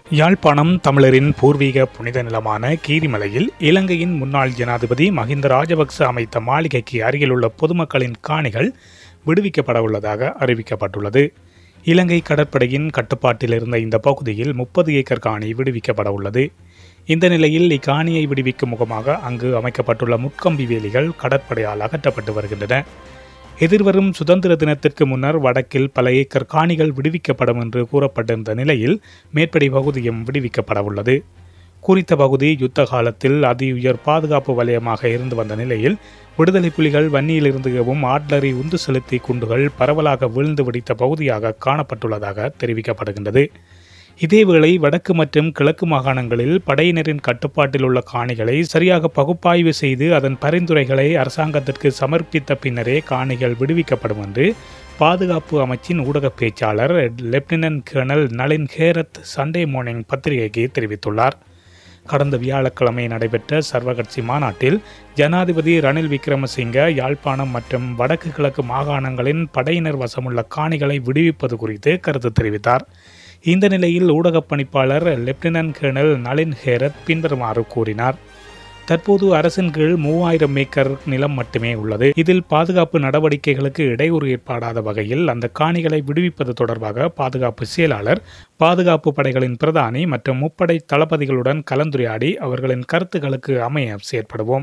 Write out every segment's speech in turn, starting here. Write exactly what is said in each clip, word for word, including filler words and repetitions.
யாழ்ப்பாணம் தமிழரின் பூர்வீக புனித நிலமான கீரிமலையில் இலங்கையின் முன்னாள் ஜனாதிபதி மஹிந்த ராஜபக்ச அமைத்த மாளிகைக்கு அருகிலுள்ள பொதுமக்களின் காணிகள் விடுவிக்கப்பட உள்ளதாக அறிவிக்கப்பட்டுள்ளது. இலங்கை கடற்படையின் கட்டுப்பாட்டில் இருந்த இந்த பகுதியில் முப்பது ஏக்கர் காணி விடுவிக்கப்பட உள்ளது. இந்த நிலையில் இக்காணியை விடுவிக்கும் முகமாக அங்கு அமைக்கப்பட்டுள்ள முட்கம்பி வேலிகள் கடற்படையால் அகற்றப்பட்டு வருகின்றன. எதிர்வரும் சுதந்திர தினத்திற்கு முன்னர் வடக்கில் பல ஏக்கர் காணிகள் விடுவிக்கப்படும் என்று கூறப்பட்டிருந்த நிலையில் மேற்படி பகுதியும் விடுவிக்கப்பட உள்ளது. குறித்த பகுதி யுத்த காலத்தில் அதி உயர் பாதுகாப்பு வலயமாக இருந்து வந்த நிலையில் விடுதலை புலிகள் வன்னியிலிருந்துகவும் ஆட்லரி உந்து செலுத்தி குண்டுகள் பரவலாக வீழ்ந்து வெடித்த பகுதியாக காணப்பட்டுள்ளதாக தெரிவிக்கப்படுகின்றது. இதேவேளை வடக்கு மற்றும் கிழக்கு மாகாணங்களில் படையினரின் கட்டுப்பாட்டில் உள்ள காணிகளை சரியாக பகுப்பாய்வு செய்து அதன் பரிந்துரைகளை அரசாங்கத்திற்கு சமர்ப்பித்த பின்னரே காணிகள் விடுவிக்கப்படும் என்று பாதுகாப்பு அமைச்சின் ஊடக பேச்சாளர் lieutenant colonel Nalin Herath Sunday morning பத்திரிகைக்கு தெரிவித்துள்ளார். கடந்த வியாழக்கிழமை நடைபெற்ற சர்வகட்சி மாநாட்டில் ஜனாதிபதி ரணில் விக்ரமசிங்க யாழ்ப்பாணம் மற்றும் வடக்கு கிழக்கு மாகாணங்களின் படையினர் வசமுள்ள காணிகளை விடுவிப்பது குறித்து கருத்து தெரிவித்தார். இந்த நிலையில் ஊடகப் பணிப்பாளர் லெப்டினன்ட் கர்னல் நளின் ஹேரத் பின்வருமாறு கூறினார். தற்போது அரசின் கீழ் மூவாயிரம் ஏக்கர் நிலம் மட்டுமே உள்ளது. இதில் பாதுகாப்பு நடவடிக்கைகளுக்கு இடையூறு ஏற்படாத வகையில் அந்த காணிகளை விடுவிப்பது தொடர்பாக பாதுகாப்பு செயலாளர், பாதுகாப்பு படைகளின் பிரதானி மற்றும் முப்படை தளபதிகளுடன் கலந்துரையாடி அவர்களின் கருத்துக்களுக்கு அமைய செயற்படுவோம்.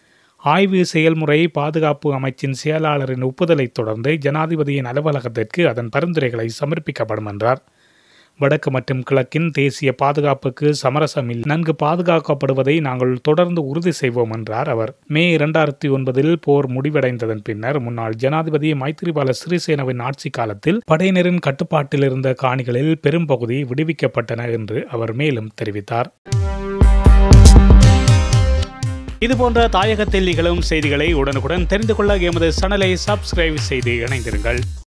ஆய்வு செயல்முறை பாதுகாப்பு அமைச்சின் செயலாளரின் ஒப்புதலை தொடர்ந்து ஜனாதிபதியின் அலுவலகத்திற்கு அதன் பரிந்துரைகளை சமர்ப்பிக்கப்படும் என்றார். வடக்கு மற்றும் கிழக்கின் தேசிய பாதுகாப்புக்கு சமரசமில் நன்கு பாதுகாக்கப்படுவதை நாங்கள் தொடர்ந்து உறுதி செய்வோம் என்றார் அவர். மே இரண்டாயிரத்தி ஒன்பதில் போர் முடிவடைந்ததன் பின்னர் முன்னாள் ஜனாதிபதி மைத்திரிபால சிறிசேனவின் ஆட்சி காலத்தில் படையினரின் கட்டுப்பாட்டில் இருந்த காணிகளில் பெரும்பகுதி விடுவிக்கப்பட்டன என்று அவர் மேலும் தெரிவித்தார். இதுபோன்ற தாயகத்தில் நிகழும் செய்திகளை உடனுக்குடன் தெரிந்து கொள்ள எமது சேனலை சப்ஸ்கிரைப் செய்து இணைந்திருங்கள்.